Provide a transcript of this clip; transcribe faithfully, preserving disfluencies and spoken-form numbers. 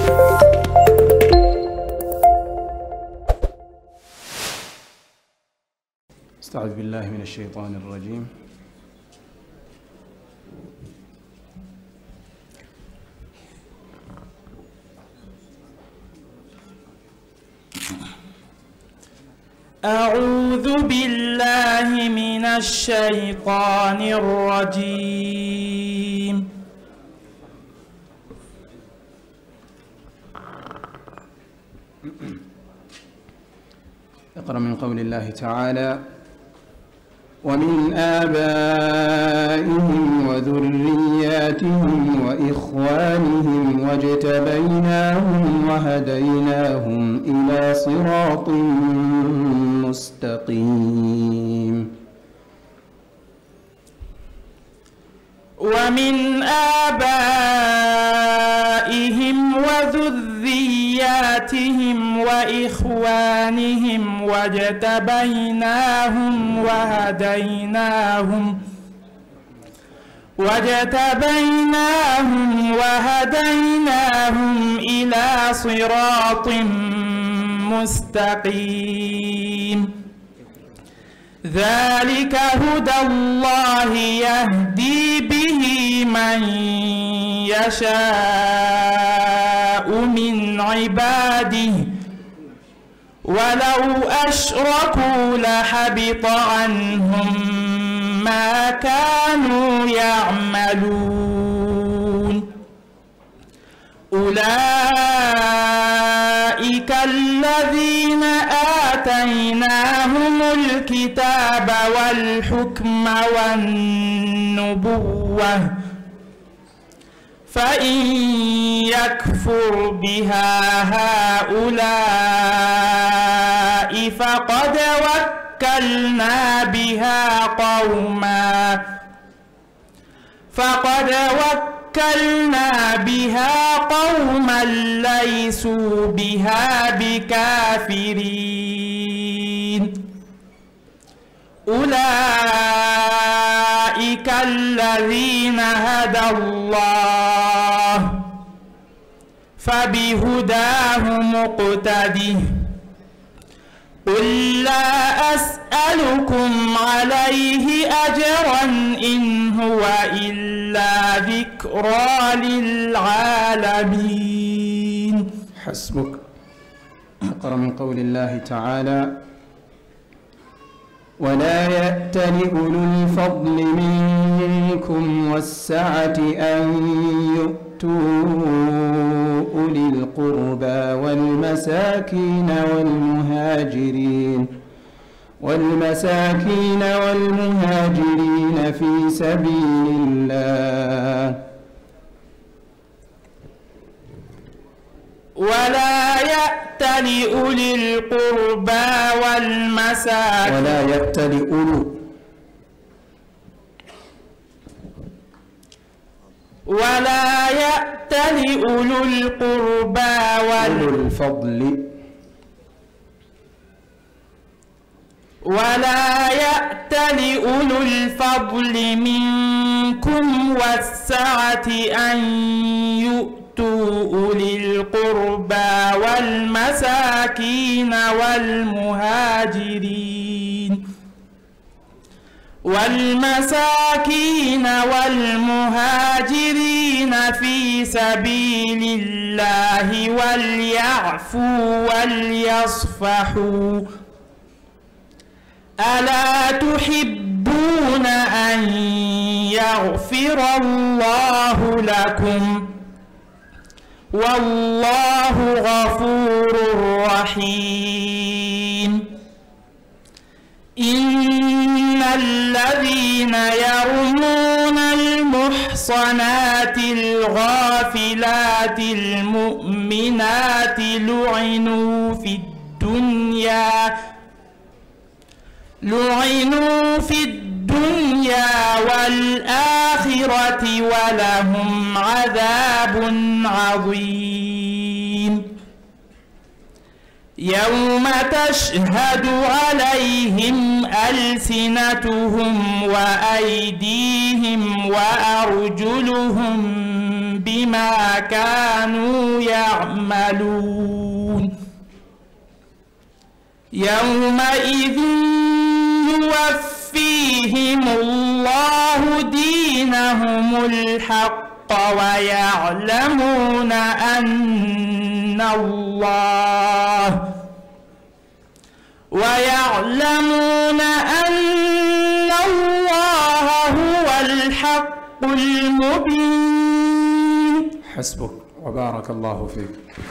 استعذ بالله من الشيطان الرجيم. أعوذ بالله من الشيطان الرجيم. اقرأ من قول الله تعالى: ومن آبائهم وذرياتهم وإخوانهم واجتبيناهم وهديناهم إلى صراط مستقيم. ومن آبائهم وذرياتهم وإخوانهم واجتبيناهم وهديناهم واجتبيناهم وهديناهم إلى صراط مستقيم. ذلك هدى الله يهدي به من يشاء من عباده ولو أشركوا لحبط عنهم ما كانوا يعملون. أولئك الذين آتيناهم الكتاب والحكم والنبوة فإن يكفر بها هؤلاء فقد وكلنا بها قوما فقد وكلنا بها قوما ليسوا بها بكافرين. أولئك الذين هدى الله فبهداه مقتده. قل لا أسألكم عليه أجرا إن هو إلا ذكرى للعالمين. حسبك. اقرأ من قول الله تعالى: ولا يأتل أولو الفضل منكم والسعة أن يؤتوا أولي القربى والمساكين والمهاجرين والمساكين والمهاجرين في سبيل الله ولا يأتل أولي القربى والمساكين ولا يأتل أولو ولا يأتل أولو القربى أولو الفضل ولا يأتل أولو الفضل منكم والسعة أن يؤتوا أولي القربى والمساكين والمهاجرين والمساكين والمهاجرين في سبيل الله وليعفوا وليصفحوا. ألا تحبون أن يغفر الله لكم والله غفور رحيم. إن الذين يرمون المحصنات الغافلات المؤمنات لعنوا في الدنيا لعنوا في الدنيا والآخرة ولهم عذاب عظيم. يوم تشهد عليهم ألسنتهم وأيديهم وأرجلهم بما كانوا يعملون يومئذ يوفيهم الله دينهم الحق ويعلمون أن الله ويعلمون أن الله هو الحق المبين. حسبك وبارك الله فيك.